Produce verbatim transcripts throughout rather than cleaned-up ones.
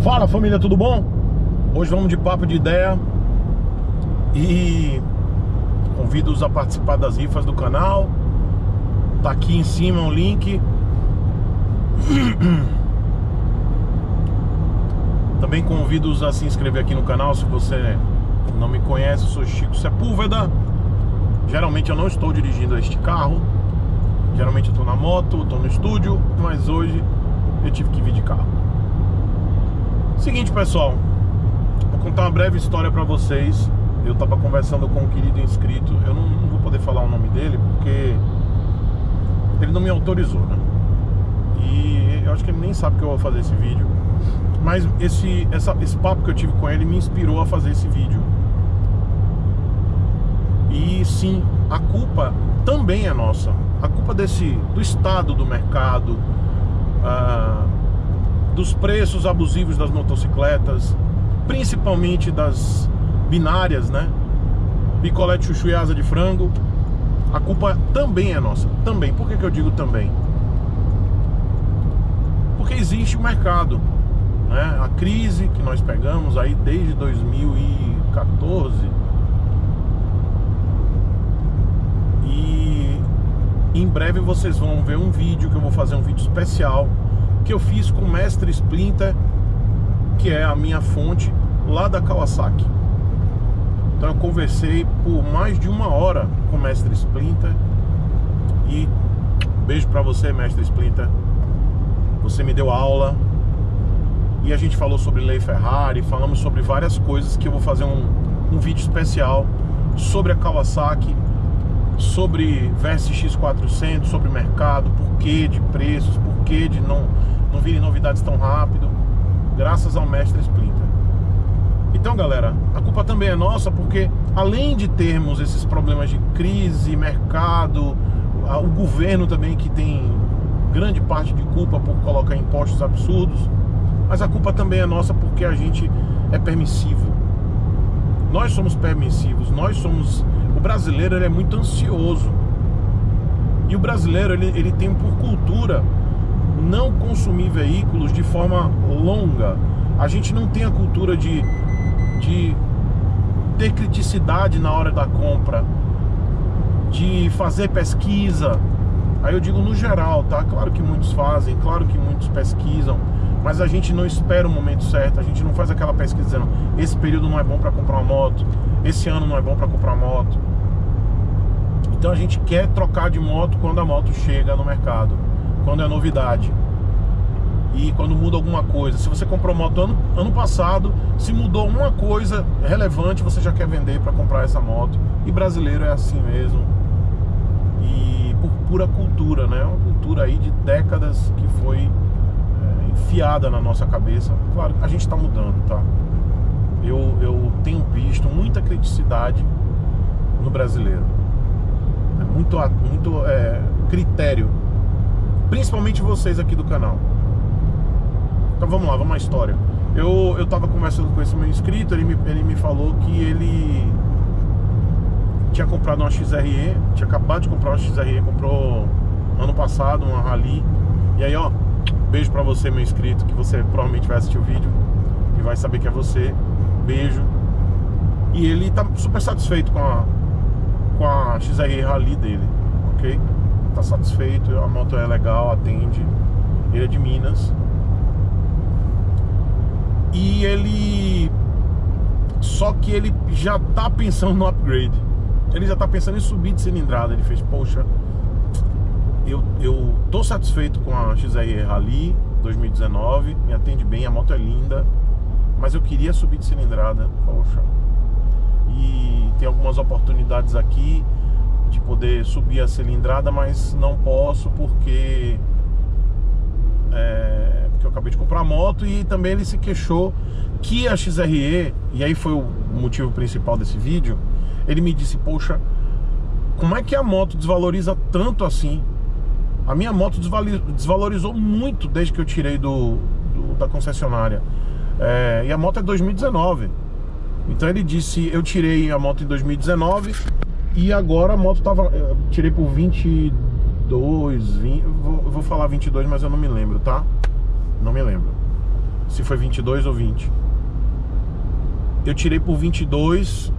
Fala família, tudo bom? Hoje vamos de papo de ideia e convido-os a participar das rifas do canal. Tá aqui em cima o link. Também convido-os a se inscrever aqui no canal. Se você não me conhece, eu sou Chico Sepúlveda. Geralmente eu não estou dirigindo este carro. Geralmente eu estou na moto, estou no estúdio, mas hoje eu tive que vir de carro. Seguinte, pessoal, vou contar uma breve história pra vocês. Eu tava conversando com um querido inscrito. Eu não, não vou poder falar o nome dele porque ele não me autorizou, né? E eu acho que ele nem sabe que eu vou fazer esse vídeo. Mas esse, essa, esse papo que eu tive com ele me inspirou a fazer esse vídeo. E sim, a culpa também é nossa. A culpa desse, do estado do mercado, ah, dos preços abusivos das motocicletas, principalmente das binárias, né? Picolé de chuchu e asa de frango. A culpa também é nossa. Também. Por que que eu digo também? Porque existe o mercado, né? A crise que nós pegamos aí desde dois mil e quatorze. E em breve vocês vão ver um vídeo que eu vou fazer, um vídeo especial que eu fiz com o Mestre Splinter, que é a minha fonte lá da Kawasaki. Então eu conversei por mais de uma hora com o Mestre Splinter. E beijo pra você, Mestre Splinter. Você me deu aula. E a gente falou sobre lei Ferrari, falamos sobre várias coisas que eu vou fazer um, um vídeo especial sobre a Kawasaki, sobre V S X quatrocentos, sobre mercado, porquê de preços, porquê de não, não virem novidades tão rápido, graças ao Mestre Splinter. Então, galera, a culpa também é nossa, porque além de termos esses problemas de crise, mercado, o governo também, que tem grande parte de culpa por colocar impostos absurdos, mas a culpa também é nossa porque a gente é permissivo. Nós somos permissivos, nós somos... O brasileiro, ele é muito ansioso. E o brasileiro, ele, ele tem por cultura não consumir veículos de forma longa. A gente não tem a cultura de, de ter criticidade na hora da compra, de fazer pesquisa. Aí eu digo no geral, tá? Claro que muitos fazem, claro que muitos pesquisam, mas a gente não espera o momento certo. A gente não faz aquela pesquisa dizendo: esse período não é bom para comprar uma moto, esse ano não é bom para comprar uma moto. Então a gente quer trocar de moto quando a moto chega no mercado, quando é novidade e quando muda alguma coisa. Se você comprou moto ano, ano passado, se mudou uma coisa relevante, você já quer vender para comprar essa moto. E brasileiro é assim mesmo. E por pura cultura, né? Uma cultura aí de décadas que foi é, enfiada na nossa cabeça. Claro, a gente está mudando, tá? Eu, eu tenho visto muita criticidade no brasileiro. É muito, muito é, critério. Principalmente vocês aqui do canal. Então vamos lá, vamos à história. Eu, eu tava conversando com esse meu inscrito. Ele me, ele me falou que ele tinha comprado uma X R E. Tinha acabado de comprar uma X R E. Comprou ano passado uma Rally. E aí, ó, beijo pra você, meu inscrito, que você provavelmente vai assistir o vídeo e vai saber que é você. Beijo. E ele tá super satisfeito com a, com a X R E Rally dele, ok? Tá satisfeito, a moto é legal, atende. Ele é de Minas. E ele... Só que ele já tá pensando no upgrade. Ele já tá pensando em subir de cilindrada. Ele fez: poxa, eu, eu tô satisfeito com a X R E Rally dois mil e dezenove. Me atende bem, a moto é linda, mas eu queria subir de cilindrada. Poxa. E tem algumas oportunidades aqui de poder subir a cilindrada, mas não posso porque é, porque eu acabei de comprar a moto. E também ele se queixou que a X R E, e aí foi o motivo principal desse vídeo, ele me disse: poxa, como é que a moto desvaloriza tanto assim? A minha moto desvalorizou muito desde que eu tirei do, do da concessionária. É, e a moto é dois mil e dezenove. Então ele disse: eu tirei a moto em dois mil e dezenove e agora a moto tava... Eu tirei por vinte e dois, vinte, eu vou, eu vou falar vinte e dois, mas eu não me lembro, tá? Não me lembro. se foi vinte e dois ou vinte. Eu tirei por vinte e dois.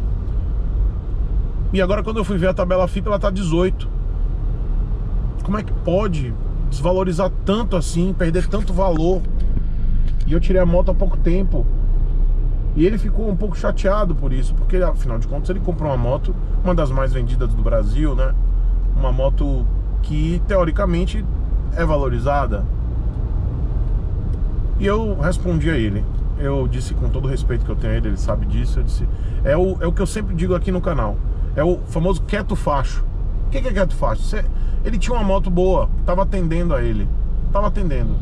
E agora quando eu fui ver a tabela F I P, ela tá dezoito. Como é que pode desvalorizar tanto assim, perder tanto valor? E eu tirei a moto há pouco tempo. E ele ficou um pouco chateado por isso, porque afinal de contas ele comprou uma moto, uma das mais vendidas do Brasil, né? Uma moto que teoricamente é valorizada. E eu respondi a ele. Eu disse com todo o respeito que eu tenho a ele, ele sabe disso. Eu disse, é o, é o que eu sempre digo aqui no canal. É o famoso quieto facho. O que é quieto facho? Você, ele tinha uma moto boa, tava atendendo a ele. Tava atendendo.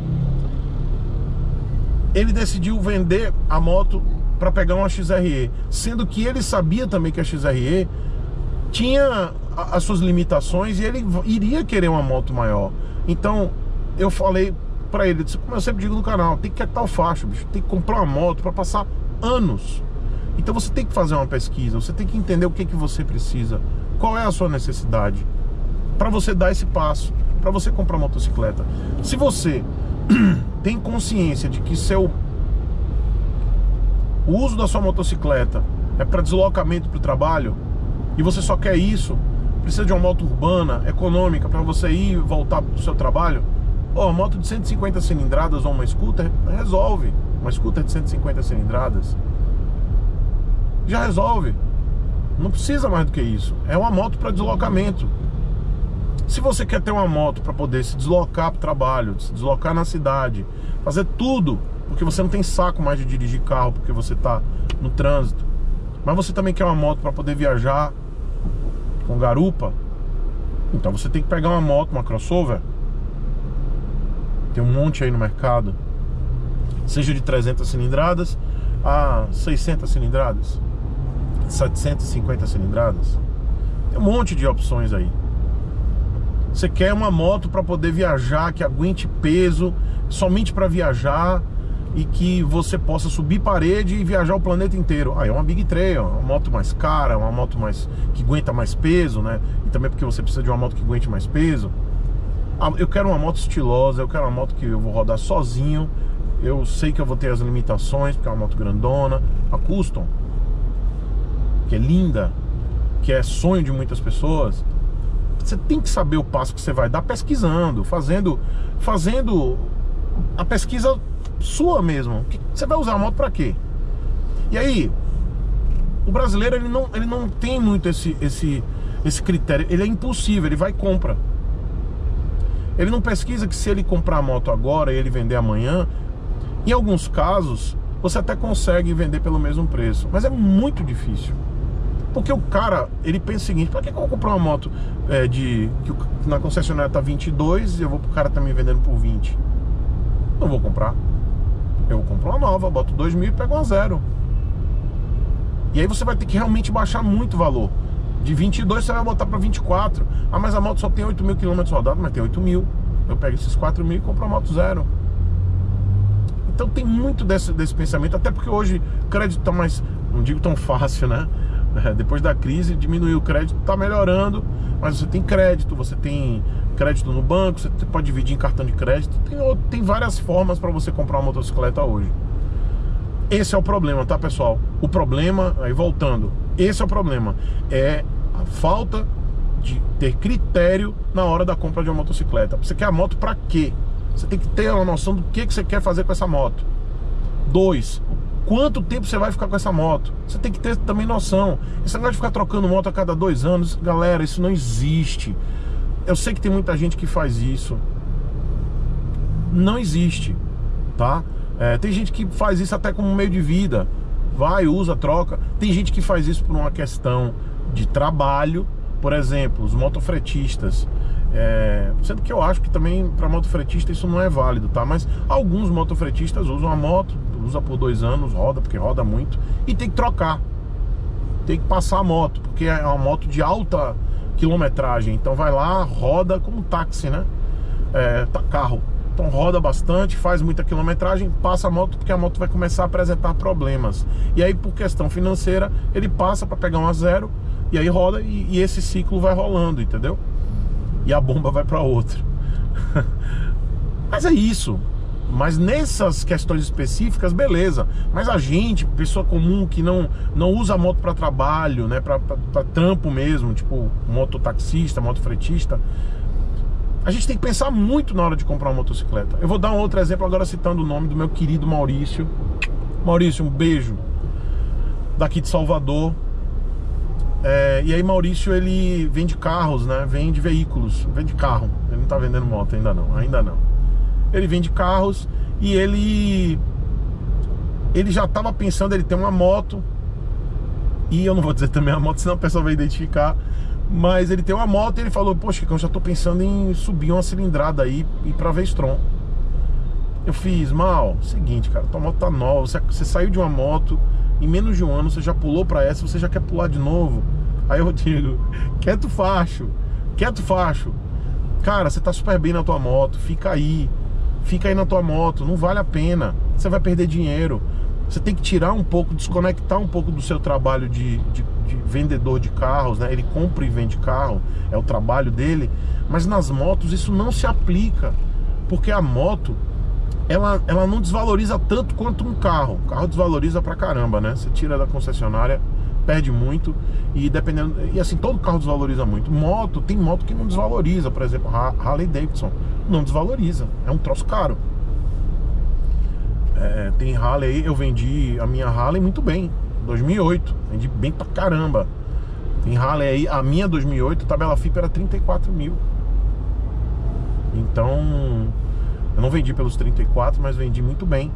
Ele decidiu vender a moto para pegar uma X R E, sendo que ele sabia também que a X R E tinha as suas limitações e ele iria querer uma moto maior. Então eu falei para ele, como eu sempre digo no canal, tem que quietar o facho, bicho. Tem que comprar uma moto para passar anos. Então você tem que fazer uma pesquisa, você tem que entender o que, que você precisa, qual é a sua necessidade, para você dar esse passo, para você comprar uma motocicleta. Se você tem consciência de que seu o uso da sua motocicleta é para deslocamento para o trabalho e você só quer isso, precisa de uma moto urbana, econômica, para você ir e voltar para o seu trabalho, ó, uma moto de cento e cinquenta cilindradas ou uma scooter resolve. Uma scooter de cento e cinquenta cilindradas já resolve. Não precisa mais do que isso. É uma moto para deslocamento. Se você quer ter uma moto para poder se deslocar para o trabalho, se deslocar na cidade, fazer tudo, porque você não tem saco mais de dirigir carro porque você está no trânsito, mas você também quer uma moto para poder viajar com garupa, então você tem que pegar uma moto, uma crossover. Tem um monte aí no mercado, seja de trezentas cilindradas a seiscentas cilindradas, setecentas e cinquenta cilindradas. Tem um monte de opções aí. Você quer uma moto para poder viajar, que aguente peso, somente para viajar e que você possa subir parede e viajar o planeta inteiro. Aí ah, é uma Big Trail, uma moto mais cara, uma moto mais que aguenta mais peso, né? E também porque você precisa de uma moto que aguente mais peso. Ah, eu quero uma moto estilosa, eu quero uma moto que eu vou rodar sozinho. Eu sei que eu vou ter as limitações, porque é uma moto grandona. A Custom, que é linda, que é sonho de muitas pessoas. Você tem que saber o passo que você vai dar pesquisando, fazendo, fazendo a pesquisa sua mesmo. Você vai usar a moto para quê? E aí, o brasileiro ele não, ele não tem muito esse, esse, esse critério. Ele é impulsivo, ele vai e compra. Ele não pesquisa que se ele comprar a moto agora e ele vender amanhã, em alguns casos, você até consegue vender pelo mesmo preço. Mas é muito difícil. Porque o cara, ele pensa o seguinte, pra que eu vou comprar uma moto é, de que na concessionária tá vinte e dois e eu vou pro cara tá me vendendo por vinte? Não vou comprar. Eu vou comprar uma nova, boto dois mil e pego uma zero. E aí você vai ter que realmente baixar muito o valor. De vinte e dois você vai botar pra vinte e quatro. Ah, mas a moto só tem oito mil quilômetros rodados, mas tem oito mil. Eu pego esses quatro mil e compro uma moto zero. Então tem muito desse, desse pensamento, até porque hoje o crédito tá mais, não digo tão fácil, né? É, depois da crise diminuiu o crédito, tá melhorando, mas você tem crédito, você tem crédito no banco, você pode dividir em cartão de crédito, tem, tem várias formas para você comprar uma motocicleta hoje. Esse é o problema, tá, pessoal? O problema, aí voltando, esse é o problema, é a falta de ter critério na hora da compra de uma motocicleta. Você quer a moto para quê? Você tem que ter uma noção do que, que você quer fazer com essa moto. Dois, quanto tempo você vai ficar com essa moto? Você tem que ter também noção. Esse negócio de ficar trocando moto a cada dois anos, galera, isso não existe. Eu sei que tem muita gente que faz isso. Não existe, tá? É, tem gente que faz isso até como meio de vida. Vai, usa, troca. Tem gente que faz isso por uma questão de trabalho. Por exemplo, os motofretistas. É, sendo que eu acho que também para motofretista isso não é válido, tá? Mas alguns motofretistas usam a moto, usa por dois anos, roda, porque roda muito, e tem que trocar, tem que passar a moto, porque é uma moto de alta quilometragem. Então vai lá, roda como táxi, né? É, tá, carro. Então roda bastante, faz muita quilometragem, passa a moto, porque a moto vai começar a apresentar problemas. E aí, por questão financeira, ele passa para pegar uma zero, e aí roda, e, e esse ciclo vai rolando, entendeu? E a bomba vai para outra. Mas é isso. Mas nessas questões específicas, beleza. Mas a gente, pessoa comum que não, não usa a moto para trabalho, né, para trampo mesmo, tipo mototaxista, motofretista, a gente tem que pensar muito na hora de comprar uma motocicleta. Eu vou dar um outro exemplo agora citando o nome do meu querido Maurício. Maurício, um beijo, daqui de Salvador. É, e aí Maurício, ele vende carros, né? Vende veículos, vende carro. Ele não tá vendendo moto ainda não, ainda não. Ele vende carros e ele ele já tava pensando, ele tem uma moto, e eu não vou dizer também a moto, senão a pessoa vai identificar, mas ele tem uma moto e ele falou, poxa, eu já tô pensando em subir uma cilindrada aí e ir pra Vestron. Eu fiz, mal, seguinte, cara, tua moto tá nova, você, você saiu de uma moto, em menos de um ano você já pulou pra essa, você já quer pular de novo. Aí eu digo, quieto facho, quieto facho. Cara, você tá super bem na tua moto, fica aí, fica aí na tua moto, não vale a pena, você vai perder dinheiro. Você tem que tirar um pouco, desconectar um pouco do seu trabalho de, de, de vendedor de carros, né? Ele compra e vende carro, é o trabalho dele. Mas nas motos isso não se aplica, porque a moto, ela, ela não desvaloriza tanto quanto um carro. O carro desvaloriza pra caramba, né? Você tira da concessionária, perde muito, e dependendo, e assim, todo carro desvaloriza muito. Moto, tem moto que não desvaloriza, por exemplo, Harley Davidson não desvaloriza, é um troço caro. É, tem Harley, eu vendi a minha Harley muito bem, dois mil e oito, vendi bem pra caramba. Tem Harley aí, a minha dois mil e oito, a tabela F I P era trinta e quatro mil. Então, eu não vendi pelos trinta e quatro, mas vendi muito bem.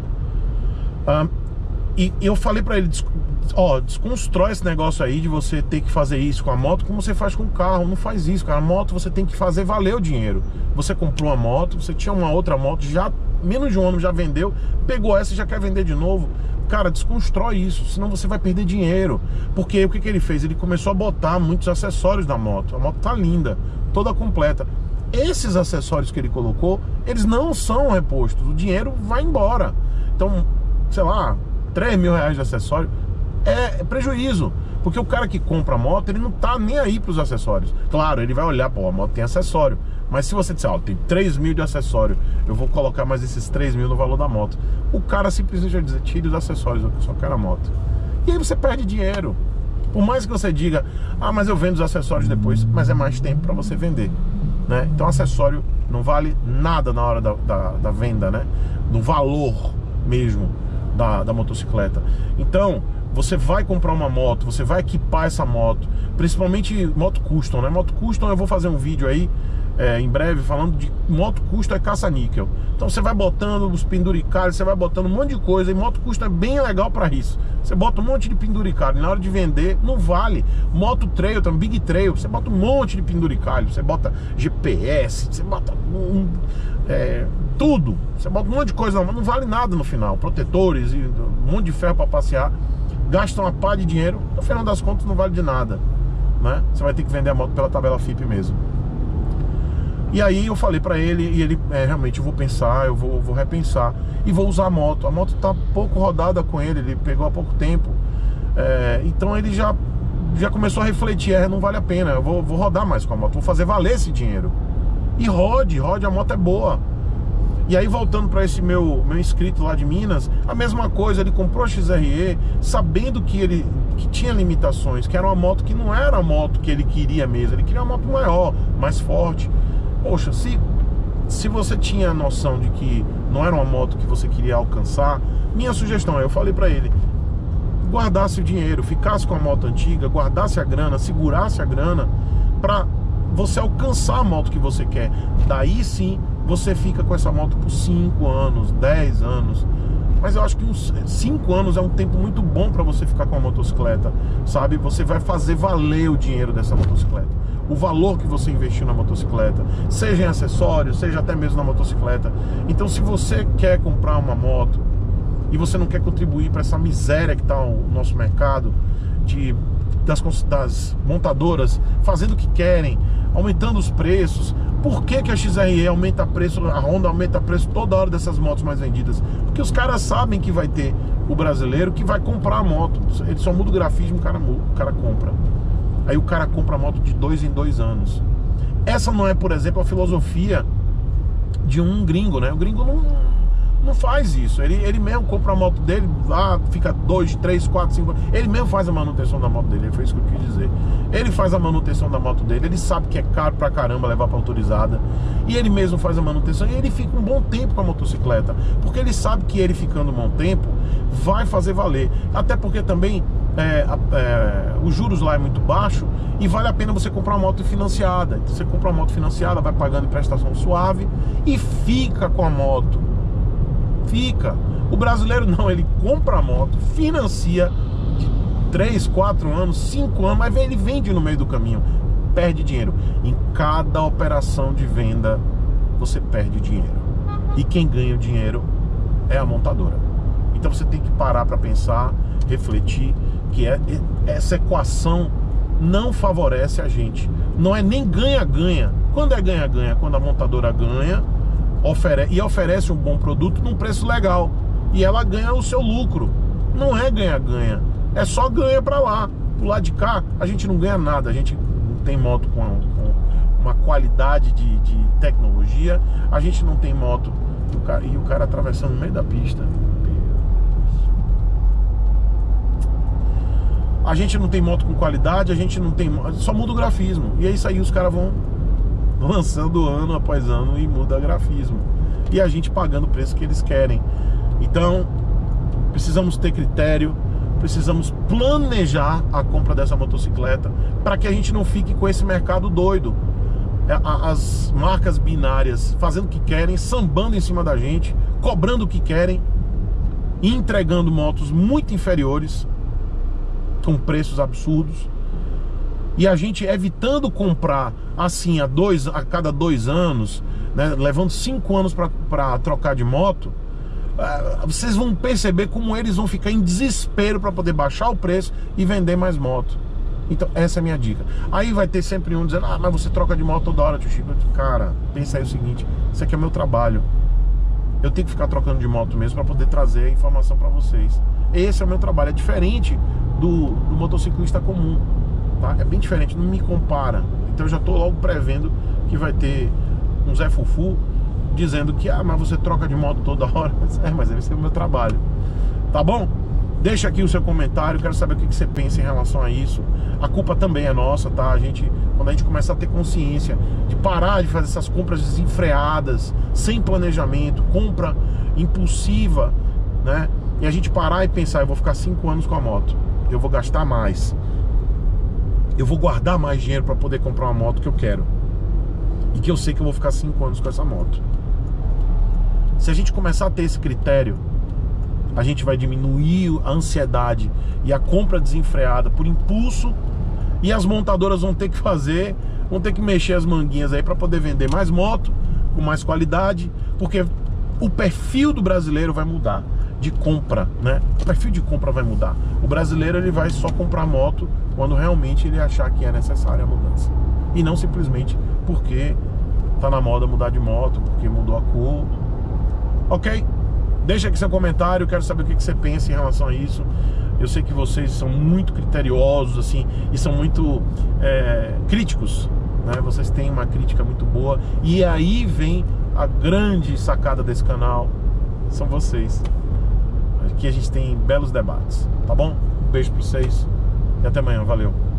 Ah, e eu falei pra ele, ó, desconstrói esse negócio aí de você ter que fazer isso com a moto como você faz com o carro. Não faz isso, cara. A moto você tem que fazer valer o dinheiro. Você comprou uma moto, você tinha uma outra moto, já menos de um ano já vendeu, pegou essa e já quer vender de novo. Cara, desconstrói isso, senão você vai perder dinheiro. Porque o que, que ele fez? Ele começou a botar muitos acessórios na moto. A moto tá linda, toda completa. Esses acessórios que ele colocou, eles não são repostos. O dinheiro vai embora. Então, sei lá, três mil reais de acessório é prejuízo. Porque o cara que compra a moto, ele não tá nem aí pros acessórios. Claro, ele vai olhar, pô, a moto tem acessório. Mas se você disser, ó, tem três mil de acessório, eu vou colocar mais esses três mil no valor da moto. O cara simplesmente vai dizer, tire os acessórios, eu só quero a moto. E aí você perde dinheiro. Por mais que você diga, ah, mas eu vendo os acessórios depois, mas é mais tempo para você vender, né? Então acessório não vale nada na hora da, da, da venda, né? No valor mesmo da, da motocicleta. Então, você vai comprar uma moto, você vai equipar essa moto, principalmente moto custom, né? Moto custom, eu vou fazer um vídeo aí É, em breve, falando de moto custom é caça-níquel. Então você vai botando os penduricalhos, você vai botando um monte de coisa. E moto custom é bem legal para isso. Você bota um monte de penduricalho, na hora de vender não vale. Moto trail, também Big Trail, você bota um monte de penduricalho. Você bota G P S, você bota um, é, tudo. Você bota um monte de coisa, mas não vale nada no final. Protetores e um monte de ferro para passear. Gasta uma pá de dinheiro, no final das contas não vale de nada, né? Você vai ter que vender a moto pela tabela F I P mesmo. E aí eu falei pra ele, e ele, é, realmente eu vou pensar, eu vou, vou repensar. E vou usar a moto. A moto tá pouco rodada com ele, ele pegou há pouco tempo. É, então ele já, já começou a refletir, é, não vale a pena, eu vou, vou rodar mais com a moto, vou fazer valer esse dinheiro. E rode, rode, a moto é boa. E aí voltando pra esse meu, meu inscrito lá de Minas, a mesma coisa, ele comprou a X R E, sabendo que ele que tinha limitações, que era uma moto que não era a moto que ele queria mesmo, ele queria uma moto maior, mais forte. Poxa, se, se você tinha a noção de que não era uma moto que você queria alcançar, minha sugestão é, eu falei pra ele, guardasse o dinheiro, ficasse com a moto antiga, guardasse a grana, segurasse a grana, pra você alcançar a moto que você quer. Daí sim, você fica com essa moto por cinco anos, dez anos. Mas eu acho que uns cinco anos é um tempo muito bom pra você ficar com a motocicleta, sabe? Você vai fazer valer o dinheiro dessa motocicleta, o valor que você investiu na motocicleta, seja em acessórios, seja até mesmo na motocicleta. Então se você quer comprar uma moto e você não quer contribuir para essa miséria que está o nosso mercado de, das, das montadoras fazendo o que querem, aumentando os preços. Por que que a X R E aumenta preço, a Honda aumenta preço toda hora dessas motos mais vendidas? Porque os caras sabem que vai ter o brasileiro que vai comprar a moto. Ele só muda o grafismo, o cara, o cara compra. Aí o cara compra a moto de dois em dois anos. Essa não é, por exemplo, a filosofia de um gringo, né? O gringo não, não faz isso. Ele, ele mesmo compra a moto dele, lá fica dois, três, quatro, cinco. Ele mesmo faz a manutenção da moto dele. Foi isso que eu quis dizer. Ele faz a manutenção da moto dele. Ele sabe que é caro pra caramba levar pra autorizada. E ele mesmo faz a manutenção. E ele fica um bom tempo com a motocicleta. Porque ele sabe que ele ficando um bom tempo vai fazer valer. Até porque também é, é, os juros lá é muito baixo. E vale a pena você comprar uma moto financiada. Então, você compra uma moto financiada, vai pagando em prestação suave e fica com a moto. Fica. O brasileiro não, ele compra a moto, financia de três, quatro anos, cinco anos, mas ele vende no meio do caminho, perde dinheiro. Em cada operação de venda você perde dinheiro. E quem ganha o dinheiro é a montadora. Então você tem que parar para pensar, refletir que é, essa equação não favorece a gente. Não é nem ganha-ganha. Quando é ganha-ganha? Quando a montadora ganha Ofere e oferece um bom produto num preço legal e ela ganha o seu lucro. Não é ganha-ganha, é só ganha pra lá. Do lado de cá a gente não ganha nada. A gente não tem moto com, com uma qualidade de, de tecnologia. A gente não tem moto e o cara, e o cara atravessando no meio da pista. A gente não tem moto com qualidade. A gente não tem, só muda o grafismo. E é isso aí, os caras vão lançando ano após ano e muda grafismo. E a gente pagando o preço que eles querem. Então, precisamos ter critério, precisamos planejar a compra dessa motocicleta para que a gente não fique com esse mercado doido. As marcas binárias fazendo o que querem, sambando em cima da gente, cobrando o que querem e entregando motos muito inferiores com preços absurdos. E a gente evitando comprar assim a, dois, a cada dois anos, né, levando cinco anos para trocar de moto, uh, vocês vão perceber como eles vão ficar em desespero para poder baixar o preço e vender mais moto. Então essa é a minha dica. Aí vai ter sempre um dizendo, ah, mas você troca de moto toda hora, tio Chico. Cara, pensa aí o seguinte, isso aqui é meu trabalho. Eu tenho que ficar trocando de moto mesmo para poder trazer a informação para vocês. Esse é o meu trabalho, é diferente do, do motociclista comum. Tá? É bem diferente, não me compara. Então eu já estou logo prevendo que vai ter um Zé Fufu dizendo que, ah, mas você troca de moto toda hora. É, mas esse é o meu trabalho. Tá bom? Deixa aqui o seu comentário, quero saber o que você pensa em relação a isso. A culpa também é nossa, tá? A gente, quando a gente começa a ter consciência de parar de fazer essas compras desenfreadas, sem planejamento, compra impulsiva, né? E a gente parar e pensar, eu vou ficar cinco anos com a moto, eu vou gastar mais, eu vou guardar mais dinheiro para poder comprar uma moto que eu quero e que eu sei que eu vou ficar cinco anos com essa moto. Se a gente começar a ter esse critério, a gente vai diminuir a ansiedade e a compra desenfreada por impulso, e as montadoras vão ter que fazer, vão ter que mexer as manguinhas aí para poder vender mais moto com mais qualidade, porque o perfil do brasileiro vai mudar de compra, né? O perfil de compra vai mudar. O brasileiro, ele vai só comprar moto quando realmente ele achar que é necessária a mudança, e não simplesmente porque tá na moda mudar de moto, porque mudou a cor. Ok? Deixa aqui seu comentário, quero saber o que você pensa em relação a isso. Eu sei que vocês são muito criteriosos, assim, e são muito é, críticos, né? Vocês têm uma crítica muito boa, e aí vem a grande sacada desse canal, são vocês. Aqui a gente tem belos debates, tá bom? Um beijo pra vocês e até amanhã, valeu!